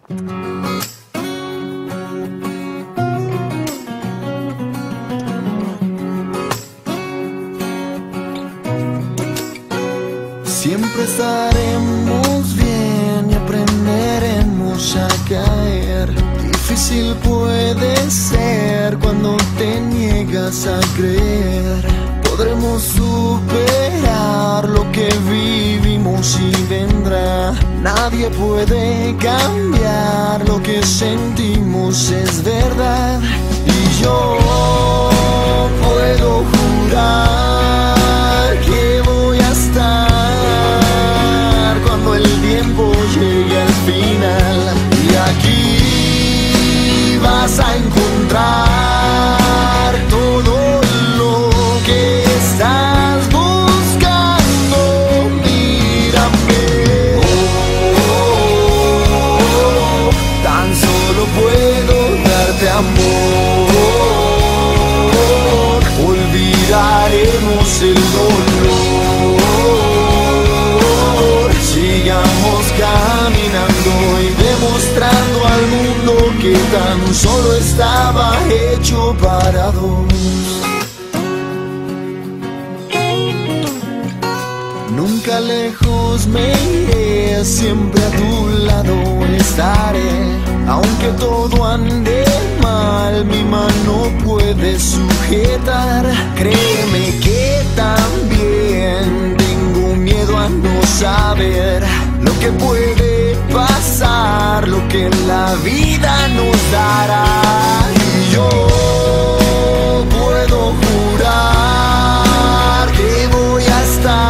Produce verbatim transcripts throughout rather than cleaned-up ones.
Siempre estaremos bien y aprenderemos a caer. Difícil puede ser cuando te niegas a creer. Podremos superar lo que vivimos y vendrá. Nadie puede cambiar lo que sentimos, es verdad. Y yo puedo jurar que voy a estar cuando el tiempo llegue al final. Y aquí vas a encontrar todo lo que estás buscando. Mírame, oh, oh, oh, tan solo puedo darte amor. Olvidaremos el dolor. Sigamos caminando y demostrando al mundo que tan solo estaba hecho para dos. Nunca lejos me iré, siempre a tu lado estaré. Aunque todo ande mal, mi mano puede sujetar. Créeme que también tengo miedo a no saber lo que puede pasar, lo que la vida nos dará. Y yo puedo jurar que voy a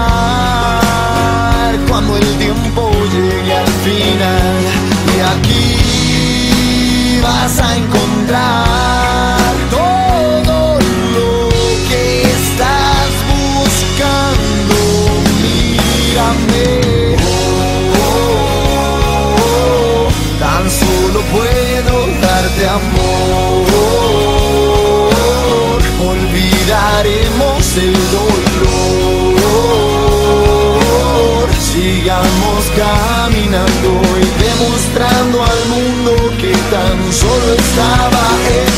estar cuando el tiempo llegue al final. Y aquí vas a encontrar todo lo que estás buscando. Mírame, oh, oh, oh, tan solo puedo darte amor. Olvidaremos el dolor. Sigamos caminando y demostrando al mundo que tan solo estaba hecho